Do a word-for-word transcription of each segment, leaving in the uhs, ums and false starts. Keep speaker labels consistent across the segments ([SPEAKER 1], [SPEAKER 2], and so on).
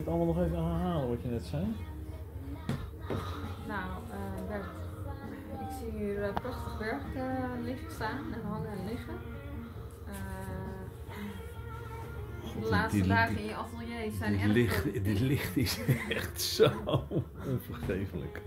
[SPEAKER 1] allemaal nog even herhalen wat je net zei?
[SPEAKER 2] Nou, uh, Bert, ik zie hier uh, prachtig werk uh, liggen staan en hangen en liggen. Uh, de
[SPEAKER 1] God,
[SPEAKER 2] laatste
[SPEAKER 1] die,
[SPEAKER 2] dagen
[SPEAKER 1] die,
[SPEAKER 2] in je atelier zijn
[SPEAKER 1] dit
[SPEAKER 2] erg
[SPEAKER 1] licht,
[SPEAKER 2] productief.
[SPEAKER 1] dit licht is echt zo onvergeeflijk.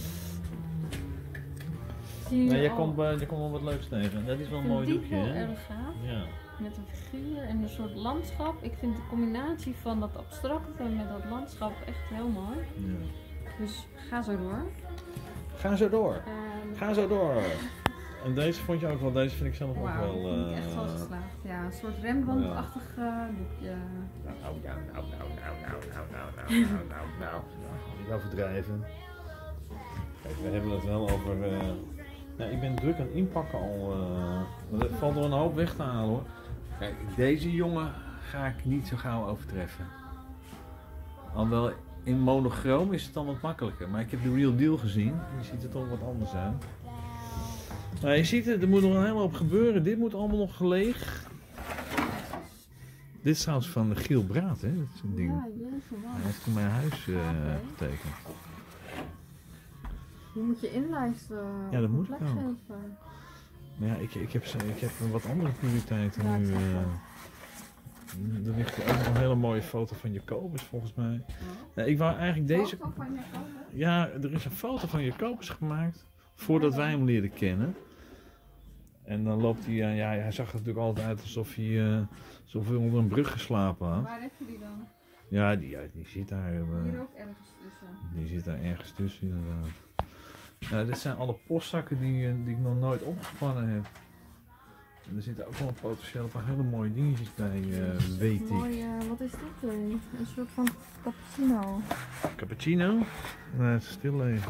[SPEAKER 1] Nou, jij, komt, uh, jij komt wel wat leuks tegen. Dat is wel een mooi doekje, hè?
[SPEAKER 2] Erg gaaf.
[SPEAKER 1] Ja.
[SPEAKER 2] Met een figuur en een soort landschap. Ik vind de combinatie van dat abstracte met dat landschap echt heel mooi.
[SPEAKER 1] Ja.
[SPEAKER 2] Dus ga zo door.
[SPEAKER 1] Ga zo door.
[SPEAKER 2] Uh,
[SPEAKER 1] Ga zo door. En deze vond je ook wel, deze vind ik zelf
[SPEAKER 2] wow,
[SPEAKER 1] ook wel...
[SPEAKER 2] Uh, vind ik echt wel
[SPEAKER 1] uh,
[SPEAKER 2] geslaagd. Ja, een soort Rembrandt-achtig uh, doekje.
[SPEAKER 1] Nou, nou, nou, nou, nou, nou, nou, nou, nou, nou, nou, nou. Niet overdrijven. Kijk, we hebben het wel over... Uh, nou, ik ben druk aan het inpakken al. Uh, er valt er een hoop weg te halen, hoor. Kijk, deze jongen ga ik niet zo gauw overtreffen. Alhoewel, in monochroom is het dan wat makkelijker. Maar ik heb de Real Deal gezien. Die ziet er toch wat anders uit. Nou, je ziet het, er moet nog een hele hoop gebeuren. Dit moet allemaal nog leeg. Dit is trouwens van Giel Braat, hè? Dat is een ding.
[SPEAKER 2] Ja, jeetje, wow.
[SPEAKER 1] Hij heeft voor mijn huis uh, okay. getekend.
[SPEAKER 2] Je moet je inlijsten.
[SPEAKER 1] Ja, dat moet
[SPEAKER 2] ik
[SPEAKER 1] ook. Maar ja, ik, ik, heb, ik heb wat andere prioriteiten ja, nu. Uh, er ligt hier ook nog een hele mooie foto van Jacobus, volgens mij. Ja. Nou, ik wou eigenlijk deze...
[SPEAKER 2] Foto van Jacobus?
[SPEAKER 1] Ja, er is een foto van Jacobus gemaakt voordat wij hem leerden kennen. En dan loopt hij, uh, ja, hij zag er natuurlijk altijd uit alsof hij uh, zoveel onder een brug geslapen had.
[SPEAKER 2] Waar heb je die dan?
[SPEAKER 1] Ja, die, ja, die zit daar. Uh,
[SPEAKER 2] Hier ook ergens tussen.
[SPEAKER 1] Die zit daar ergens tussen, inderdaad. Nou, dit zijn alle postzakken die, die ik nog nooit opgespannen heb. En er zitten ook wel potentieel een paar hele mooie dingetjes bij, uh, weet ik.
[SPEAKER 2] Mooi, uh, wat is dit? Uh, een soort van cappuccino.
[SPEAKER 1] Cappuccino? Nee, het is stilleven.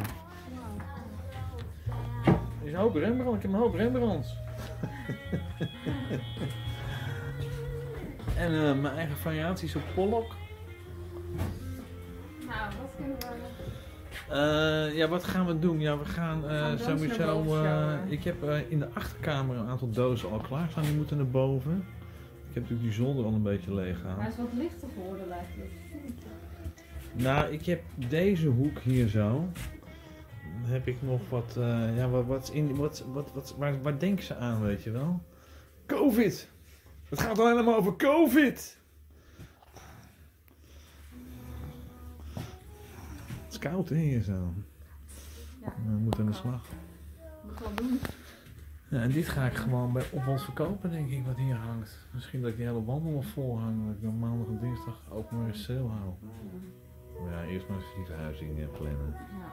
[SPEAKER 1] Wow. Er is een hoop Rembrandt, ik heb een hoop Rembrandts. En uh, mijn eigen variaties op Pollock.
[SPEAKER 2] Nou, wat kunnen we...
[SPEAKER 1] Uh, ja, wat gaan we doen? Ja, we gaan uh, sowieso. Uh, ik heb uh, in de achterkamer een aantal dozen al klaar staan. Die moeten naar boven. Ik heb natuurlijk die zolder al een beetje leeg gehaald.
[SPEAKER 2] Hij is wat lichter geworden, lijkt het.
[SPEAKER 1] Nou, ik heb deze hoek hier zo. Dan heb ik nog wat. Uh, ja, wat, wat in. Wat, wat, wat, waar, waar denken ze aan, weet je wel? COVID! Het gaat alleen maar over COVID! Het is koud, hè, hier zo.
[SPEAKER 2] Ja,
[SPEAKER 1] we moeten aan de slag.
[SPEAKER 2] Moet wel doen.
[SPEAKER 1] Ja, en dit ga ik gewoon bij Opvals verkopen, denk ik, wat hier hangt. Misschien dat ik die hele wandel nog vol hang, dat ik dan maandag en dinsdag ook maar een sale hou. Maar ja, eerst maar eens die verhuizing plannen.
[SPEAKER 2] Ja.